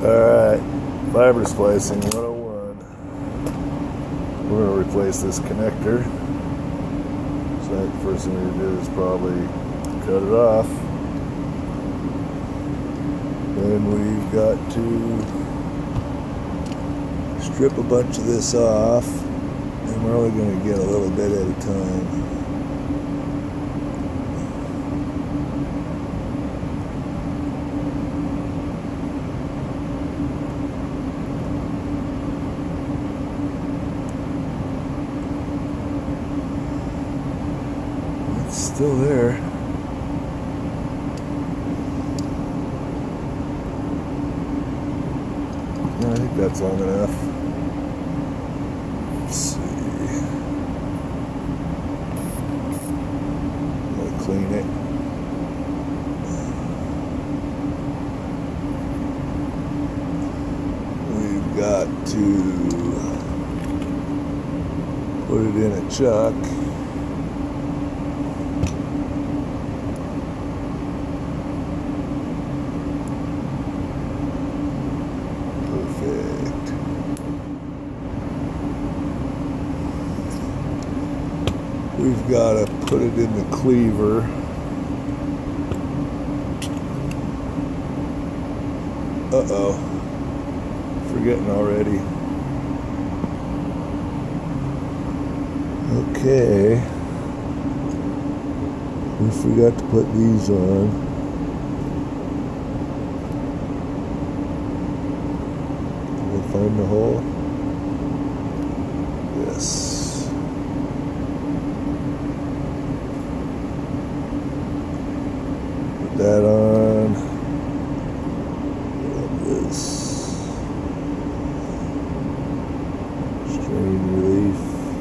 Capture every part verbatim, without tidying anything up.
Alright, fiber splicing one oh one. We're going to replace this connector. So the first thing we're going to do is probably cut it off. Then we've got to strip a bunch of this off, and we're only going to get a little bit at a time. It's still there. I think that's long enough. Let's see. I'm gonna clean it. We've got to put it in a chuck. We've got to put it in the cleaver. Uh-oh. Forgetting already. Okay. We forgot to put these on. Can we find the hole? Yes. That on. What is strain relief?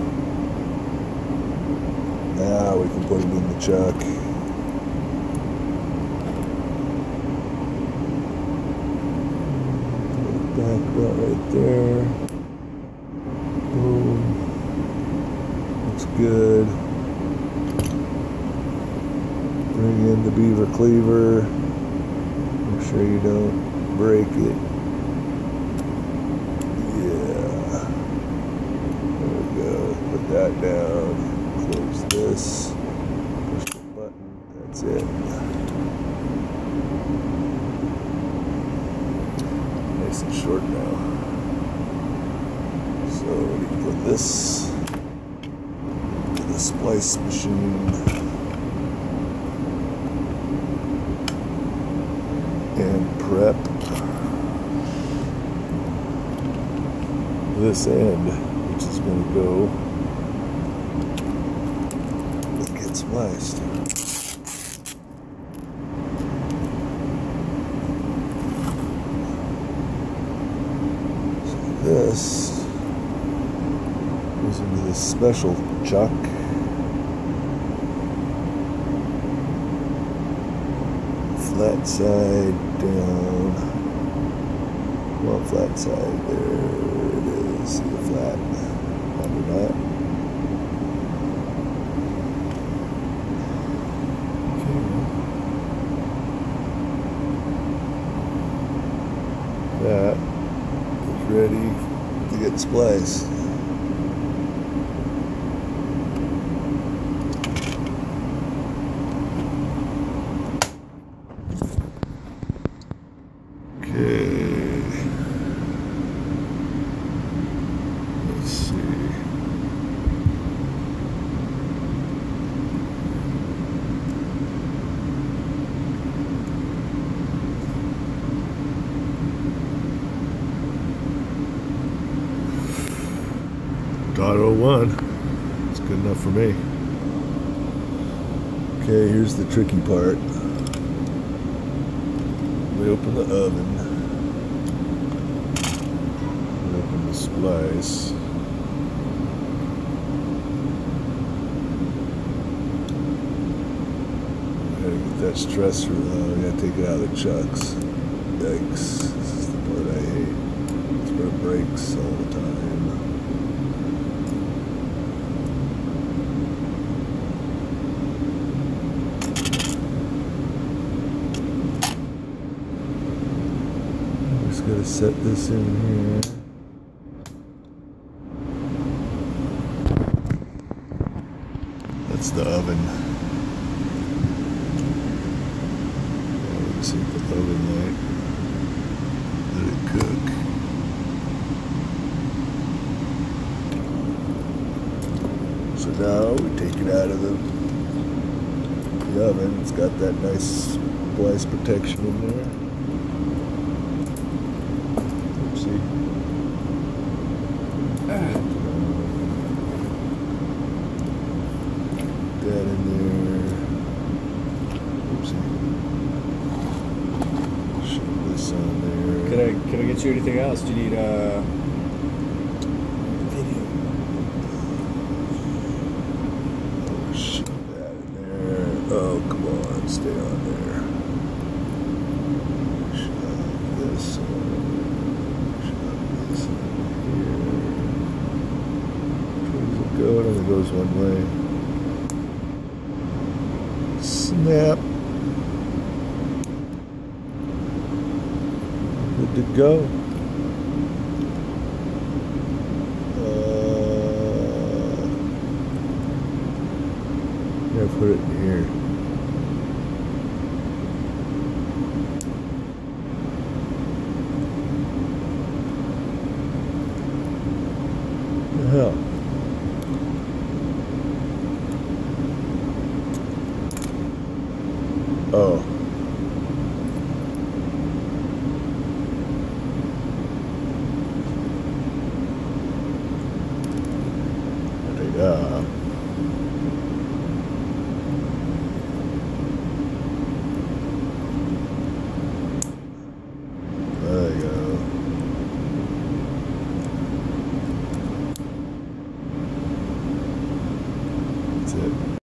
Now we can put it in the chuck. Put it back about right there. Boom. Looks good. Bring in the beaver cleaver. Make sure you don't break it. Yeah. There we go. Put that down. Close this. Push the button. That's it. Nice and short now. So we can put this in the splice machine. And prep this end, which is going to go and get spliced. So this goes into this special chuck. Flat side down. Well, flat side. There it is. See the flat under that. Okay. That is ready to get spliced. Let's see. dot oh one. It's good enough for me. Okay, here's the tricky part. We open the oven. Open the splice. We gotta get that stress through. Oh, we gotta take it out of the chucks. Yikes. This is the part I hate. It's where it breaks all the time. gotta set this in here. That's the oven. Let's see the oven light. Let it cook. So now we take it out of the, the oven. It's got that nice splice protection in there. Oopsie. That in there. Oopsie. Shove this on there. Can I can I get you anything else? Do you need uh video? Oh, shove that in there. Oh, come on, stay on there. Shove this on. Shove this in here. Where does it go? It only goes one way. Snap. Good to go. Uh, yeah, put it in here. What the hell? Oh. There you go. There you go. That's it.